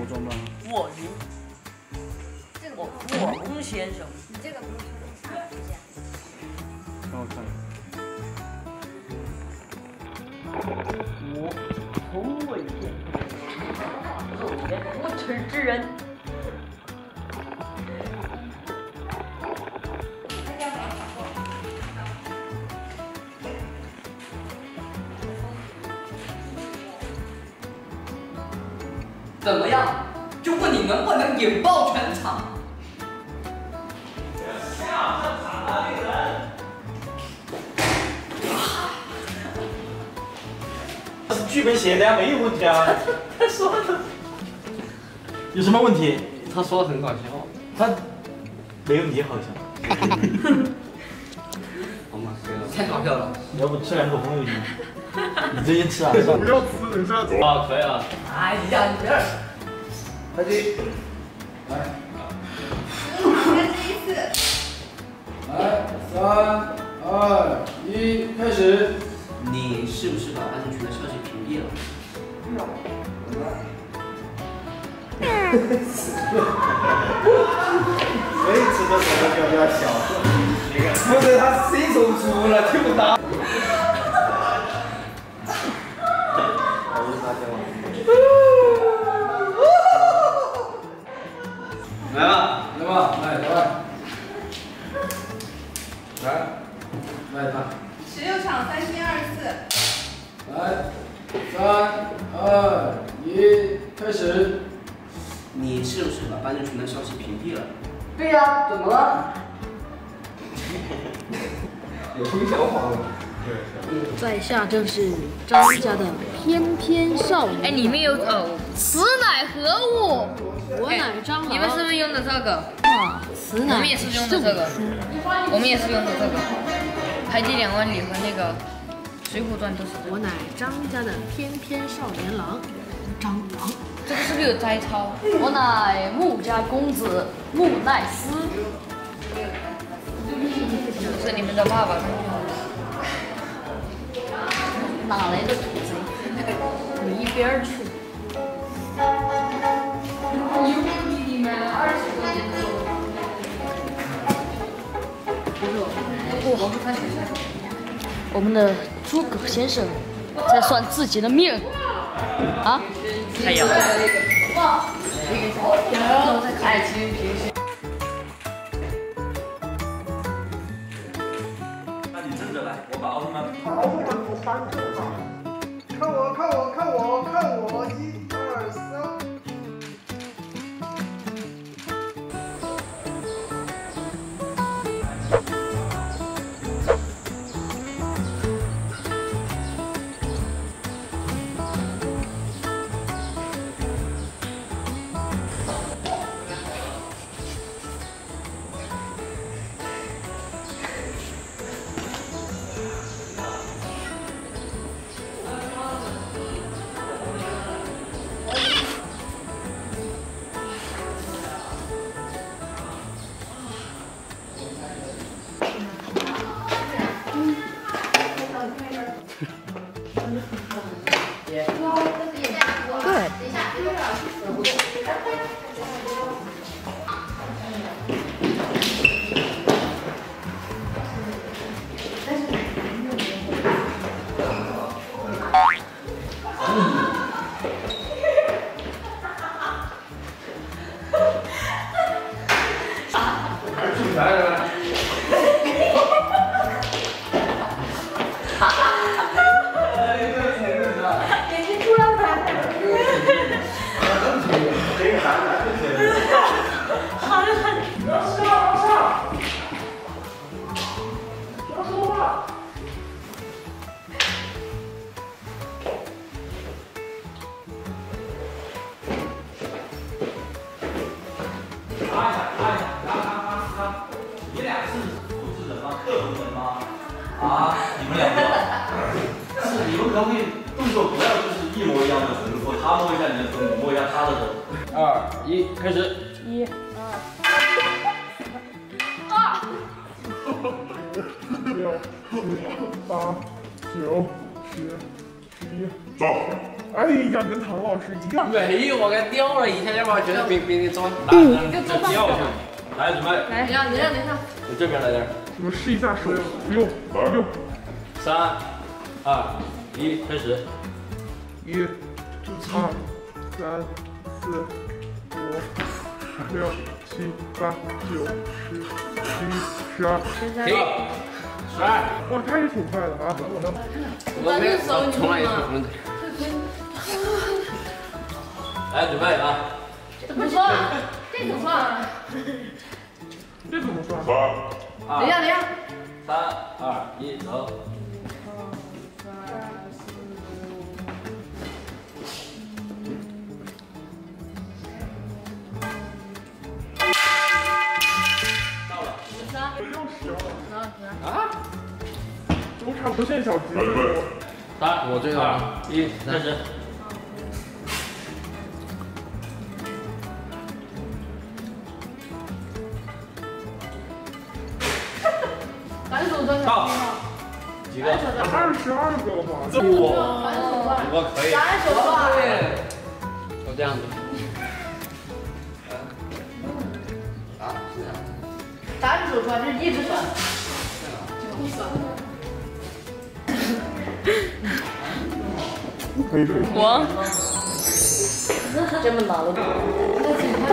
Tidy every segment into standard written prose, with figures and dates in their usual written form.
中的。 我云，我翁先生。 你这个不是出现。 让我看。 我从未见过肉颜无耻之人。 怎么样？就问你能不能引爆全场？ 剧本写的呀，没有问题啊。 他说的有什么问题？ 他说的很搞笑。 他没问题好像。 好吗？ 太搞笑了。 要不吃2口红油鸡？你最近吃啊？ 不要吃，等下子。 啊，可以了。 哎呀，你这儿。 开机。来。来，3、2、1，开始。 你是不是把安全的消息屏蔽了？ 谁吃的时候就比较小？不是他谁走出了，听不到。 来吧， 来吧，来，老外。来他。 16场3天24。 来，3、2、1，开始。 你是不是把安全的消息屏蔽了？ 对呀，怎么了？ 有风小跑了。 在下正是张家的翩翩少年。 哎，你们有哦？ 此乃何物？我乃张郎。 你们是不是用的这个？ 哇，此乃我们也是用的这个，我们也是用的这个，《海底2万里》和那个《水浒传》都是这个。 我乃张家的翩翩少年郎，张郎。 这个是不是有摘抄？ 我乃穆家公子穆奈斯。 是你们的爸爸。 哪来的土贼？你一边去！我们的诸葛先生在算自己的命啊！ 太阳。 爱情平时。 那你正着来，我把奥特曼。 奥特曼不翻正嘛？看我，看我，看我，看我，1、2、3。 你俩是复制人吗？克隆人吗？啊，你们2个？是你们可不可以动作不要就是一模一样的重复？他摸一下你的头，你摸一下他的头。 2、1，开始。 1、2、 6、7、8、9、10、 哎呀，跟唐老师一样。 没有，我给掉了一下，要不然觉得比你装。 来，掉下去。来，准备。 来，等一下。 我这边来点。 我们试一下手，不用。 3、2、1，开始。 1、2、3、4、5、6、7、8、9、10、11、12。 停。12。 哇，他也挺快的啊！ 我没有，从来也是红的。 来，准备啊！ 这不算，这怎么算？ 这怎么算？ 等一下。 3、2、1，走。到了。 啊？中场不限小级。 3、 我最后 2、1，开始。到几个？ 22个吧。 我可以。 就这样子。 啥是手算？这是一直算。 可以。 我这么难了。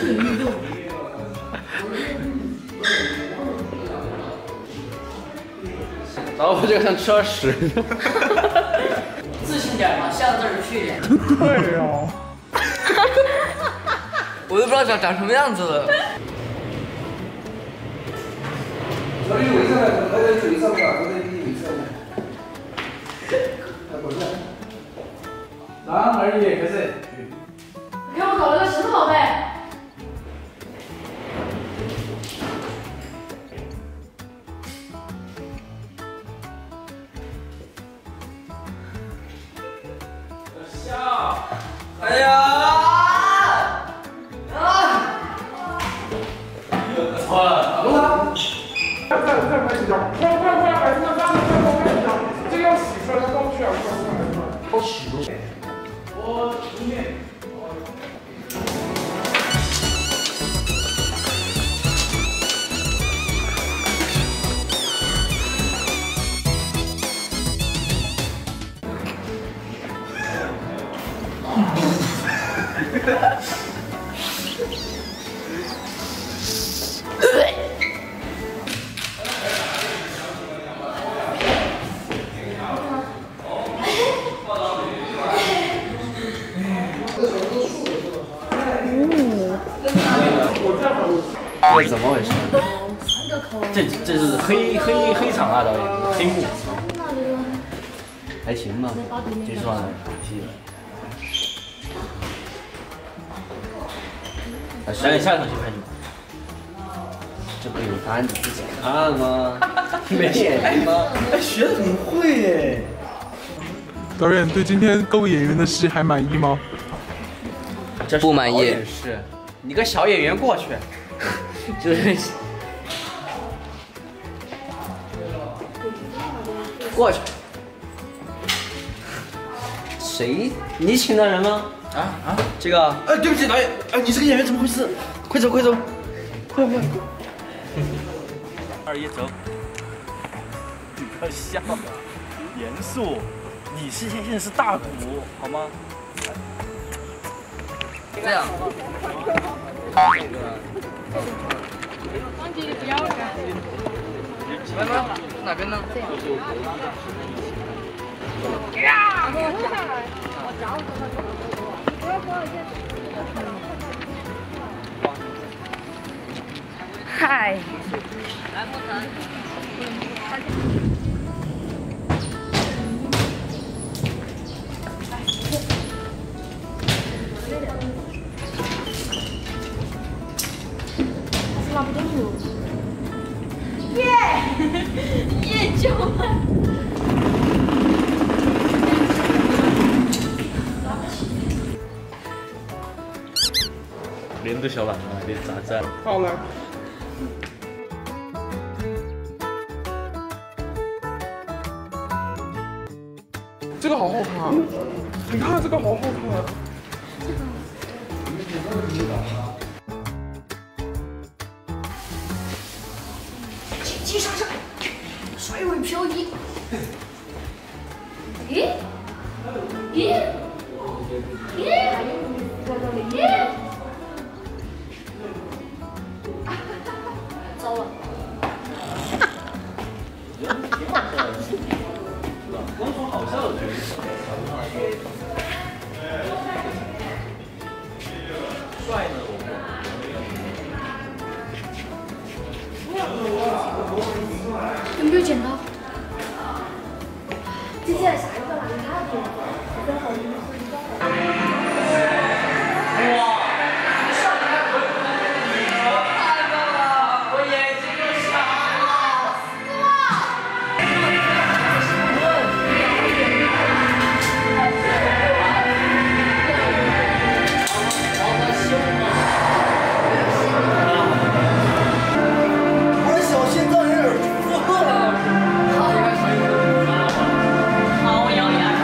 然后我这个像吃了屎。 自信点嘛，向字儿去点。 对呀。 我都不知道长什么样子了。 我哋回身啊，我哋回身啊，我哋回身啊。回身。3、2、1，开始。 给我搞了个石头呗。 哎呀！ 错了。 再拍几张，快，孩子们，再拍几张，这个要洗出来，倒去啊，快。好洗吗？我今天。 这怎么回事？ 这是黑场啊，导演，黑幕。 还行吧， 结束了。下一场去拍什么？ 这不有答案你自己看吗？没眼睛吗？ 哎，学得很会耶！ 导演对今天各位演员的戏还满意吗？ 不满意。是，你个小演员过去，就是过去。谁？你请的人吗？这个。 对不起导演，你这个演员怎么回事？快走，快！ 2、1，走。你不要笑，严肃。你现在是大鼓，好吗？ 这样。哪边呢？ 嗨。 耶，救命！ 连都小懒啊，连咋在？ 好来。这个好好看，你看这个好好看。 紧急刹车，甩尾漂移。咦？咦？咦？糟了！ 光说好笑的角色，帅呢我有没有剪刀？ 接下来下一个哪个他做？最后一个。 哇！太棒了，我眼睛都瞎了。 我的小心脏有点负荷了。 好咬牙。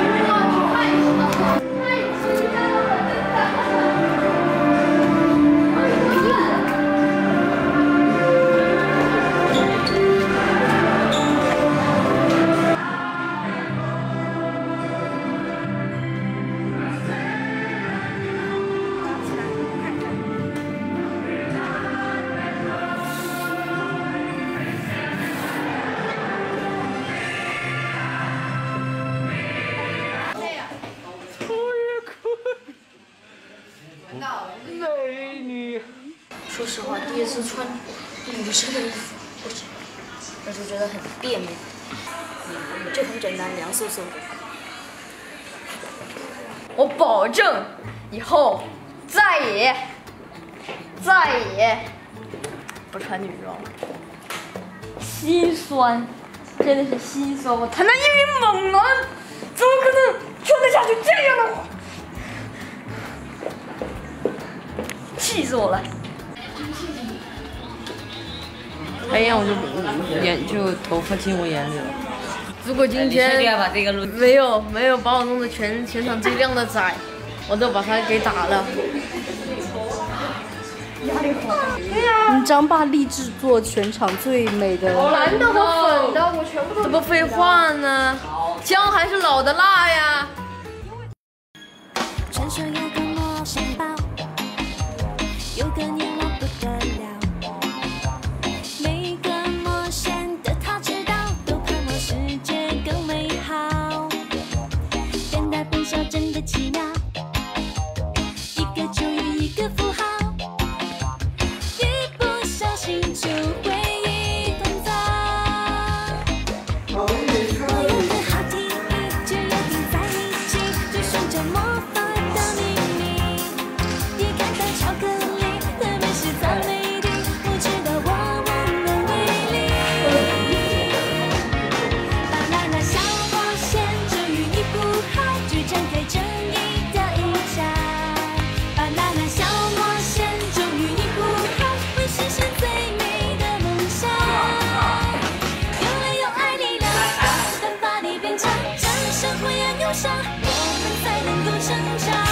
美女。 说实话，第一次穿女生的衣服，我就觉得很别扭，就很简单，凉飕飕的。我保证以后再也不穿女装了。心酸，真的是心酸。我谈了一名猛男，怎么可能穿得下去这样的话？气死我了！ 黑眼我就头发进我眼里了。 如果今天要把这个录， 没有把我弄得全场最靓的仔，我都把他给打了。压力好大。对呀。 张爸立志做全场最美的。 蓝的和粉的，我全部都。这不废话呢？姜还是老的辣呀。 传说有个魔仙堡，有个年老不得了，每个魔仙的他知道，都盼望世界更美好。变大变小真的奇妙，一个就有一个符号，一不小心就会一团糟。我有个好提议，只要并在一起，就顺着魔法的秘密。别看到巧克力，特别是赞美的，我知道我们的威力。巴啦啦小魔仙终于一不好，去展开正义的一角。巴啦啦小魔仙终于一不好，会实现最美的梦想。有爱有爱力量，当把你变强，战胜灰暗忧伤，我们才能够成长。